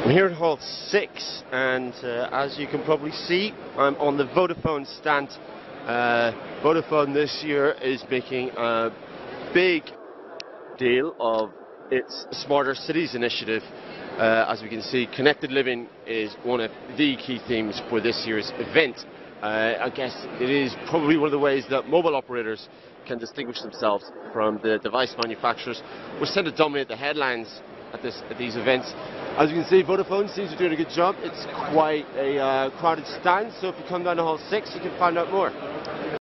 I'm here at Hall 6, and as you can probably see, I'm on the Vodafone stand. Vodafone this year is making a big deal of its Smarter Cities initiative. As we can see, connected living is one of the key themes for this year's event. I guess it is probably one of the ways that mobile operators can distinguish themselves from the device manufacturers, which tend to dominate the headlines at these events. As you can see, Vodafone seems to be doing a good job. It's quite a crowded stand, so if you come down to Hall 6, you can find out more.